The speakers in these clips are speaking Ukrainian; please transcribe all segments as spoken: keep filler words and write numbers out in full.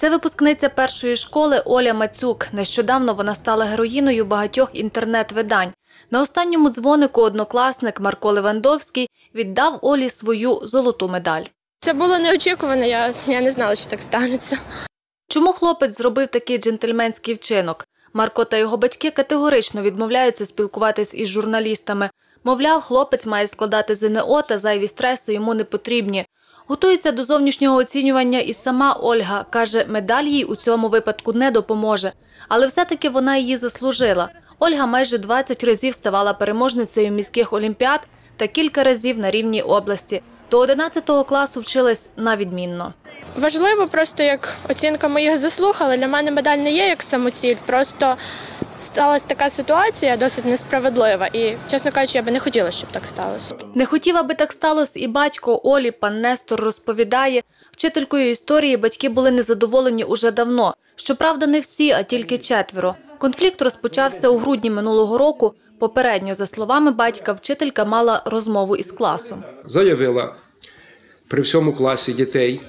Це випускниця першої школи Оля Мацюк. Нещодавно вона стала героїною багатьох інтернет-видань. На останньому дзвонику однокласник Марко Левандовський віддав Олі свою золоту медаль. Це було неочікувано, я, я не знала, що так станеться. Чому хлопець зробив такий джентльменський вчинок? Марко та його батьки категорично відмовляються спілкуватись із журналістами. Мовляв, хлопець має складати ЗНО та зайві стреси йому не потрібні. Готується до зовнішнього оцінювання і сама Ольга. Каже, медаль їй у цьому випадку не допоможе. Але все-таки вона її заслужила. Ольга майже двадцять разів ставала переможницею міських олімпіад та кілька разів на рівні області. До одинадцятого класу вчилась на відмінно. Важливо просто, як оцінка моїх заслуг, але для мене медаль не є як самоціль. Просто сталася така ситуація досить несправедлива і, чесно кажучи, я би не хотіла, щоб так сталося. Не хотів, аби так сталося і батько Олі, пан Нестор, розповідає. Вчителькою історії батьки були незадоволені уже давно. Щоправда, не всі, а тільки четверо. Конфлікт розпочався у грудні минулого року. Попередньо, за словами батька, вчителька мала розмову із класом. Заявила при всьому класі дітей,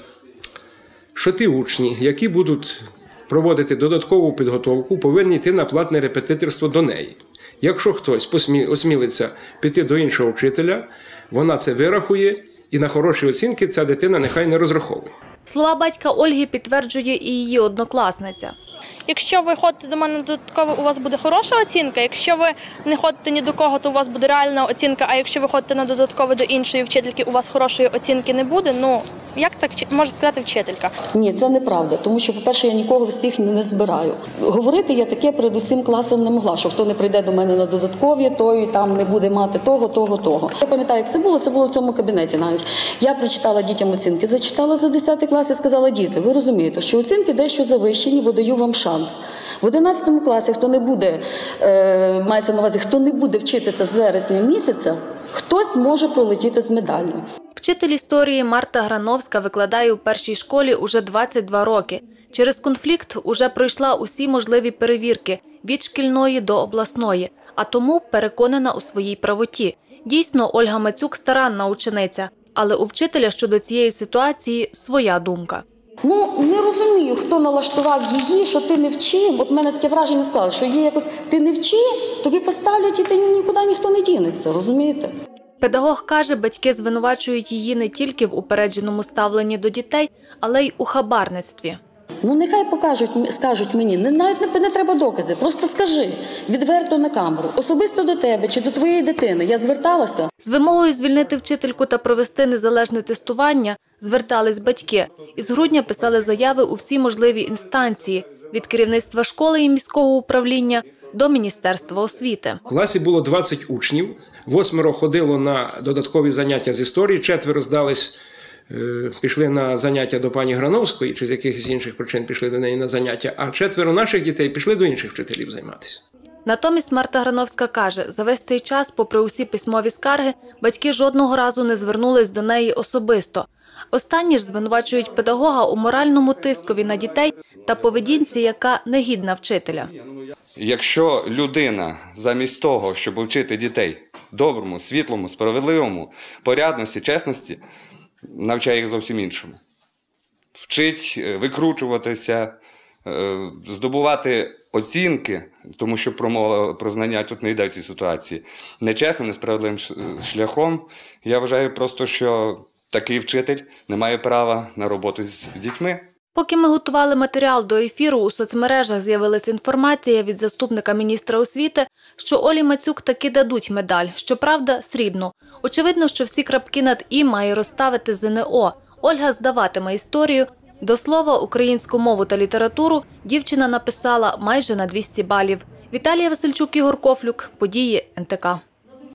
що ті учні, які будуть проводити додаткову підготовку, повинні йти на платне репетиторство до неї. Якщо хтось осмілиться піти до іншого вчителя, вона це вирахує і на хороші оцінки ця дитина нехай не розраховує. Слова батька Ольги підтверджує і її однокласниця. Якщо ви ходите до мене додатково, у вас буде хороша оцінка. Якщо ви не ходите ні до кого, то у вас буде реальна оцінка. А якщо ви ходите на додатково до іншої вчительки, у вас хорошої оцінки не буде. Ну, як так може сказати вчителька? Ні, це неправда, тому що, по-перше, я нікого всіх не збираю. Говорити я таке перед усім класом не могла, що хто не прийде до мене на додаткові, той там не буде мати того, того, того. Я пам'ятаю, як це було, це було в цьому кабінеті навіть. Я прочитала дітям оцінки, зачитала за десятий клас і сказала: діти, ви розумієте, що оцінки дещо завищені, бо даю вам шанс. В одинадцятому класі, хто не буде, е, мається на увазі, хто не буде вчитися з вересня місяця, хтось може пролетіти з медаллю. Вчитель історії Марта Грановська викладає у першій школі уже двадцять два роки. Через конфлікт уже пройшла усі можливі перевірки – від шкільної до обласної, а тому переконана у своїй правоті. Дійсно, Ольга Мацюк – старанна учениця, але у вчителя щодо цієї ситуації своя думка. Ну, не розумію, хто налаштував її, що ти не вчи. От в мене таке враження склалося, що є якось ти не вчи, тобі поставлять і ти нікуди ніхто не дінеться, розумієте? Педагог каже, батьки звинувачують її не тільки в упередженому ставленні до дітей, але й у хабарництві. Ну, нехай покажуть, скажуть мені, не, навіть не, не треба докази, просто скажи, відверто на камеру, особисто до тебе чи до твоєї дитини я зверталася. З вимогою звільнити вчительку та провести незалежне тестування звертались батьки. Із грудня писали заяви у всі можливі інстанції – від керівництва школи і міського управління до Міністерства освіти. В класі було двадцять учнів, восьмеро ходило на додаткові заняття з історії, четверо здались, пішли на заняття до пані Грановської, чи з якихось інших причин пішли до неї на заняття, а четверо наших дітей пішли до інших вчителів займатися. Натомість Марта Грановська каже, за весь цей час, попри усі письмові скарги, батьки жодного разу не звернулись до неї особисто. Останні ж звинувачують педагога у моральному тискові на дітей та поведінці, яка негідна вчителя. Якщо людина замість того, щоб вчити дітей доброму, світлому, справедливому, порядності, чесності, навчає їх зовсім іншому. Вчить викручуватися, здобувати оцінки, тому що промова про знання тут не йде в цій ситуації, нечесним, несправедливим шляхом. Я вважаю просто, що такий вчитель не має права на роботу з дітьми. Поки ми готували матеріал до ефіру, у соцмережах з'явилася інформація від заступника міністра освіти, що Олі Мацюк таки дадуть медаль, щоправда, срібну. Очевидно, що всі крапки над «і» має розставити ЗНО. Ольга здаватиме історію. До слова, українську мову та літературу дівчина написала майже на двісті балів. Віталія Васильчук, Ігор Кофлюк. Події ен те ка.